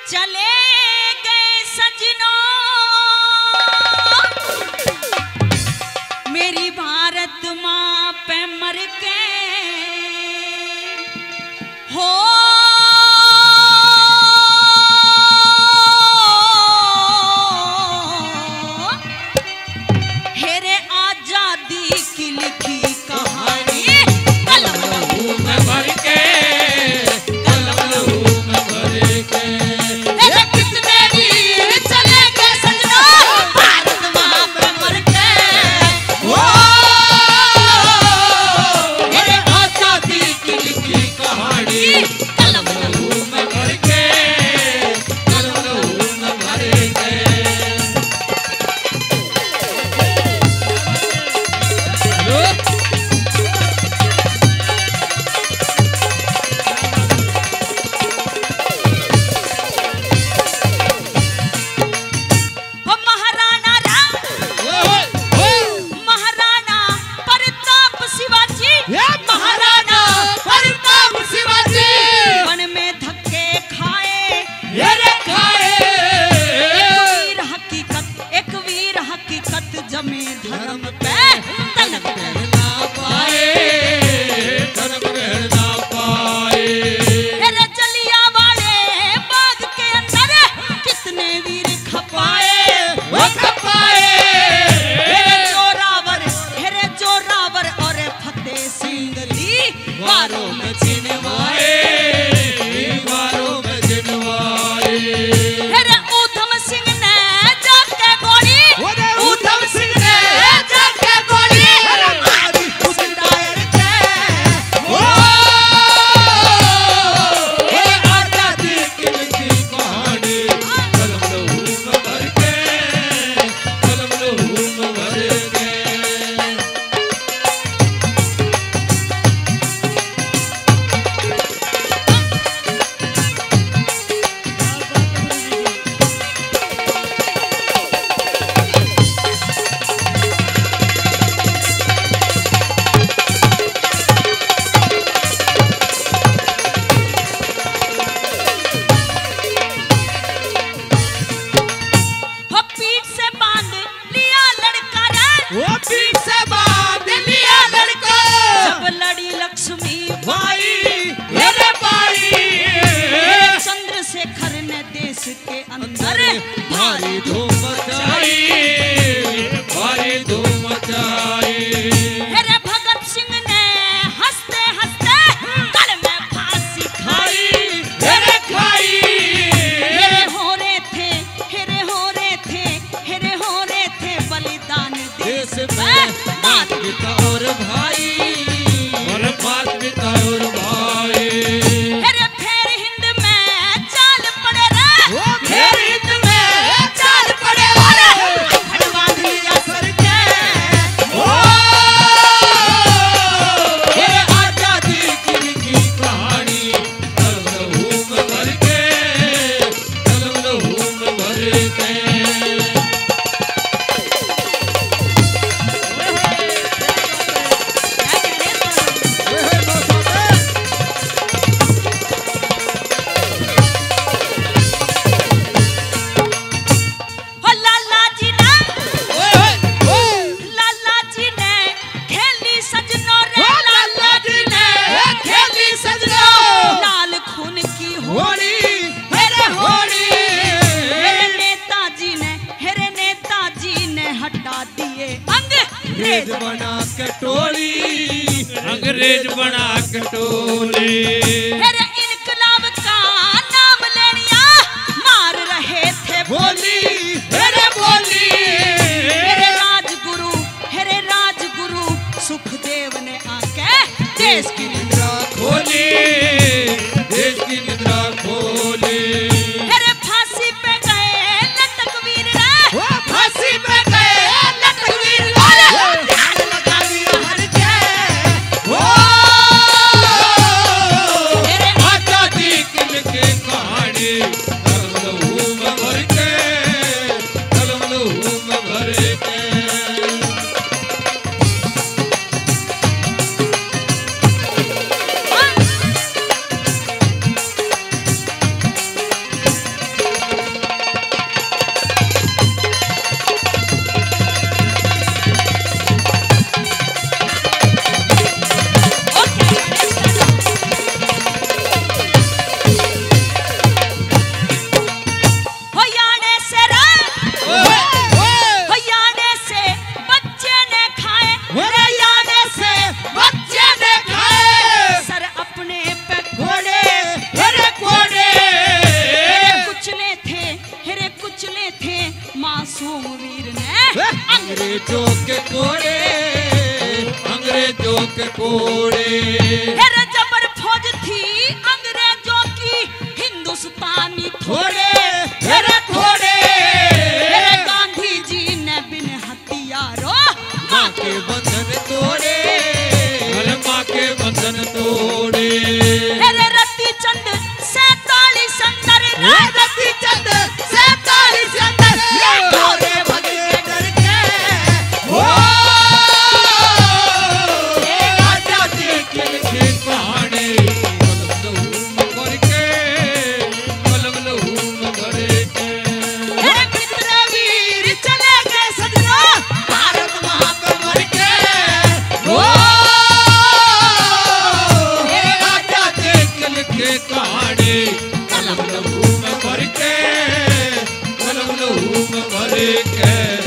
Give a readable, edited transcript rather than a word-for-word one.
चले गए सजनों मेरी भारत माँ पे मर के हो हेरे आजादी की लिखी कहानी कलम लहू में भर के कलम लहू में भर के हेरे कितने वीर चले गए सजनों भारत माँ पे मर के हो हेरे आजादी की लिखी कहानी कलम लहू में भर के कलम लहू में भर के जमे धर्म पे तनक रहना पाए धर्म रहना पाए हेरे जलिया वाले बाग के अंदर कितने वीर खपाए वो खपाए हेरे जोरावर और फतेह सिंह दीवारों में चिनवाए दीवारों में चिनवाए हेरे ऊधम सिंह ने जाके गोली ऊधम सिंह ने जाके गोली मारी उस डायर के वो हेरे आजादी की लिखी कहानी कलम लहू में भर के कलम लहू में भर के पीठ से बांध लिया लड़का रे वो पीठ से बांध लिया लड़का जब लड़ी लक्ष्मी भाई मेरे भाई चंद्रशेखर ने देश के अंदर भारी धूम मचाई भारी धूम मचाई हेरे भगत सिंह ने हंसते हंसते गल में फांसी खाई हेरे खाई हेरे हो रहे थे हेरे हो रहे थे हेरे हो रहे थे बलिदान देश में मात पिता और भाई और भाई हेरे फेर हिंद में चाल पड़े रे फेर हिंद में चाल पड़े रे बांध लिया सर के ओ हेरे आजादी की लिखी कहानी कलम लहू में भर के कलम लहू में भर के अंग्रेज बना के टोली अंग्रेज बना के टोली हेरे इनकलाब का नाम लेनिया मार रहे थे बोली हेरे बोली हेरे राजगुरु सुखदेव ने आके देश की निद्रा खोली देश की निद्रा खोली हेरे फांसी पे गए लटक वीर रे फांसी पे गए लटक वीर ध्यान लगा लिया हर के कोड़े। हेरे जबर फौज थी अंग्रेजों की हिंदुस्तानी थोड़े, हेरे थोड़े। हेरे गांधी जी ने बिन हथियारों माँ के बंधन तोड़े, माँ के बंधन तोड़े। हेरे रति चंद 47 अंदर, रति चंद 47 अंदर थोड़े भग के डर के हो आजादी के लिखे कहानी। कलम लहू में भर के, कलम लहू में भर के। हेरे कितने वीर चले गए सजनों भारत माँ पे मर के हो आजादी के लिखे कहानी। कलम लहू में भर के, कलम लहू में भर के।